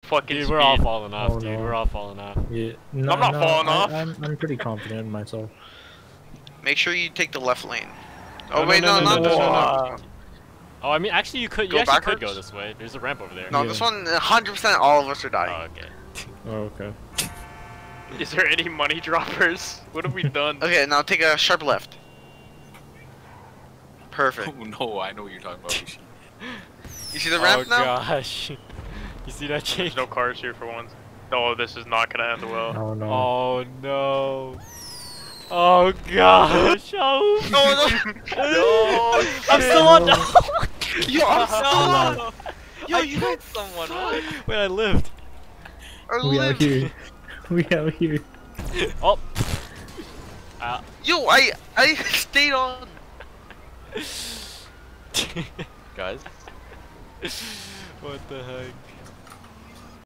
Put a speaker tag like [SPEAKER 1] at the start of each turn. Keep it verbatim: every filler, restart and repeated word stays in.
[SPEAKER 1] fucking
[SPEAKER 2] Dude,
[SPEAKER 1] speed.
[SPEAKER 2] we're all falling off,
[SPEAKER 3] Oh,
[SPEAKER 2] dude.
[SPEAKER 3] no.
[SPEAKER 2] We're all falling off.
[SPEAKER 3] Yeah, no,
[SPEAKER 1] I'm not
[SPEAKER 3] no,
[SPEAKER 1] falling
[SPEAKER 3] I,
[SPEAKER 1] off.
[SPEAKER 3] I'm, I'm pretty confident in myself.
[SPEAKER 4] Make sure you take the left lane. Oh
[SPEAKER 2] No,
[SPEAKER 4] wait,
[SPEAKER 2] no,
[SPEAKER 4] no,
[SPEAKER 2] no,
[SPEAKER 4] not
[SPEAKER 2] no,
[SPEAKER 4] this
[SPEAKER 2] no,
[SPEAKER 4] one.
[SPEAKER 2] no,
[SPEAKER 4] not
[SPEAKER 1] no.
[SPEAKER 4] this one.
[SPEAKER 2] Oh, I mean, actually, you could. You
[SPEAKER 4] Go
[SPEAKER 2] actually could
[SPEAKER 4] backwards?
[SPEAKER 2] go this way. There's a ramp over there.
[SPEAKER 4] No,
[SPEAKER 3] Yeah.
[SPEAKER 4] this one, one hundred percent all of us are dying.
[SPEAKER 2] Oh, okay.
[SPEAKER 3] Oh, okay.
[SPEAKER 1] Is there any money droppers? What have we done?
[SPEAKER 4] Okay, now take a sharp left. Perfect.
[SPEAKER 5] Oh no, I know what you're talking about. Rishi.
[SPEAKER 4] You see the
[SPEAKER 2] Oh
[SPEAKER 4] ramp now?
[SPEAKER 2] gosh. You see that, Jake?
[SPEAKER 1] There's no cars here for once. Oh, this is not gonna end well.
[SPEAKER 3] Oh no.
[SPEAKER 2] Oh no. Oh gosh. Oh.
[SPEAKER 4] Oh
[SPEAKER 1] No,
[SPEAKER 2] I'm still on.
[SPEAKER 3] No.
[SPEAKER 4] no! Yo, I'm still
[SPEAKER 5] No!
[SPEAKER 4] Yo,
[SPEAKER 5] I
[SPEAKER 4] you
[SPEAKER 5] hit someone. What?
[SPEAKER 2] Wait, I lived.
[SPEAKER 4] are
[SPEAKER 3] We out
[SPEAKER 4] lived.
[SPEAKER 3] here. We out here.
[SPEAKER 2] Oh. Ah.
[SPEAKER 4] Yo, I I stayed on.
[SPEAKER 5] Guys,
[SPEAKER 2] What the heck?